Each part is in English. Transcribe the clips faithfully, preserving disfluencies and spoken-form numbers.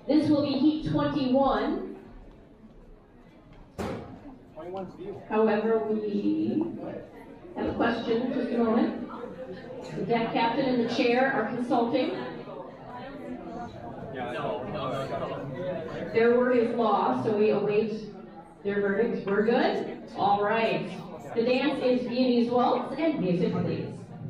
This will be heat twenty-one. However, we have a question, just a moment. The deck captain and the chair are consulting. Their word is law, so we await their verdict. We're good? All right. The dance is Viennese Waltz, and music, please.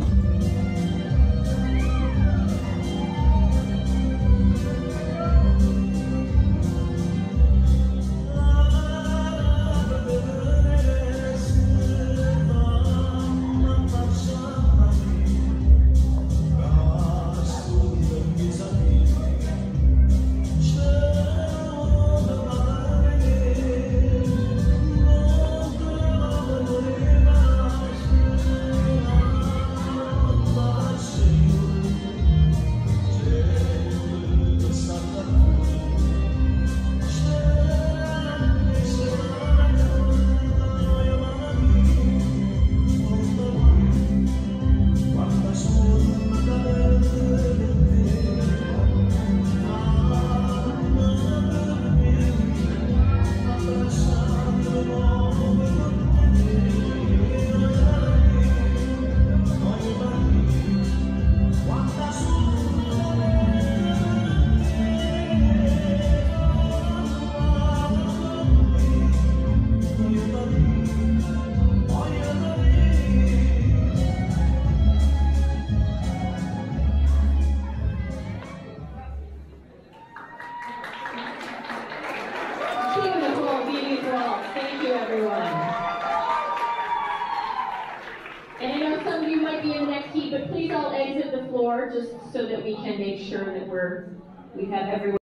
Thank you, everyone. And I know some of you might be in the next heat, but please all exit the floor just so that we can make sure that we're we have everyone.